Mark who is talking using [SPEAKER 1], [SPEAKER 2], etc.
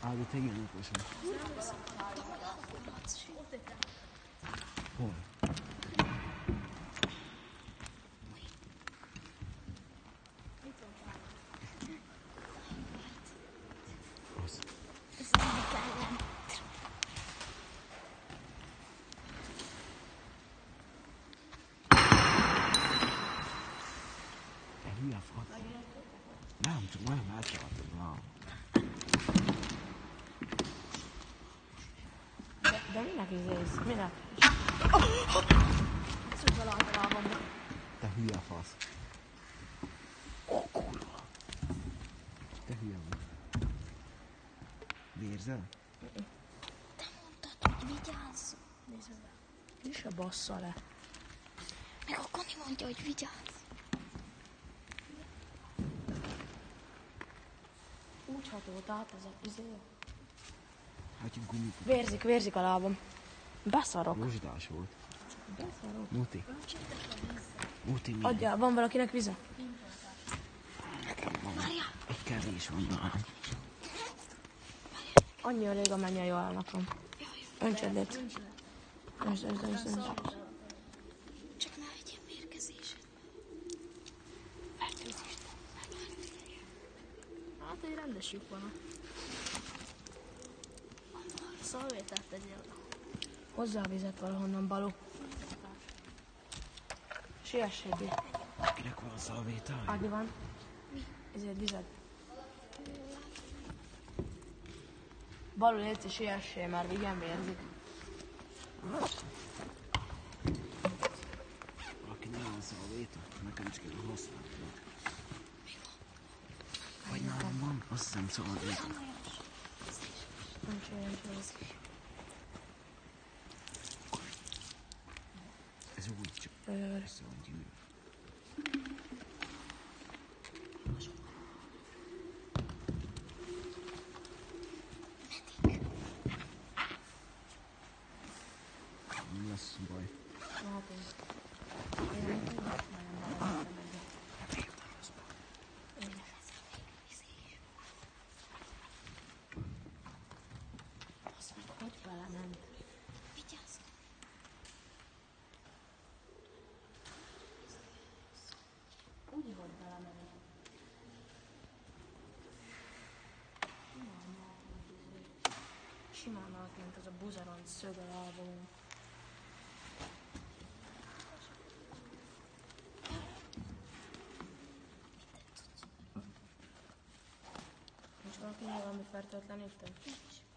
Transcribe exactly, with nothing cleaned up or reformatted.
[SPEAKER 1] Ah, de tegen ook was het. Hol? Az. Te hülye fasz. Nem, csak nagyon elcsaltad rá.
[SPEAKER 2] De minek izész? Minek? Szúgyva általában.
[SPEAKER 1] Te hülye fasz. Ó, kurva. Te hülye vagy. Vérzel?
[SPEAKER 3] Te mondtad, hogy vigyázz.
[SPEAKER 2] Nézd meg. Mi se bassza le.
[SPEAKER 3] Meg a Kani mondja, hogy vigyázz.
[SPEAKER 2] Úgy hatolt át ez a izé.
[SPEAKER 1] Hát egy gumit.
[SPEAKER 2] Vérzik, vérzik a lábam. Beszarok.
[SPEAKER 1] Rozsdás volt.
[SPEAKER 2] Beszarok.
[SPEAKER 1] Muti. Muti mi?
[SPEAKER 2] Adjál, van valakinek vize?
[SPEAKER 1] Nekem van. Egy kevés van nálam.
[SPEAKER 2] Annyi elég, amennyi a Joelnak. Öntsed itt. Öntsd, öntsd, öntsd, öntsd.
[SPEAKER 3] Csak ne legyen mérgezésed.
[SPEAKER 4] Hát egy rendes lyuk van. Szalvétát tegyél oda.
[SPEAKER 2] Hozzá a vizet valahonnan, Baló. Siessék ki.
[SPEAKER 1] Kinek van szalvétája?
[SPEAKER 2] Adi van. Ezért vized. Baló, légy, siessél már, igen vérzik.
[SPEAKER 1] Aki nem van szalvéta, nekem is kell használni. Vagy nálam van? Azt hiszem szalvéta.
[SPEAKER 2] Nincs olyan, nincs olyan.
[SPEAKER 1] Ez úgy csak
[SPEAKER 2] Jaj,
[SPEAKER 1] össze van gyűrű. Nem lesz baj.
[SPEAKER 2] hogy belement?
[SPEAKER 3] Vigyázz.
[SPEAKER 2] Úgy, hogy belement. Simán átment az a buzeront szög a lábon. Nincs valaki valami fertőtlenítő?
[SPEAKER 3] Nincs.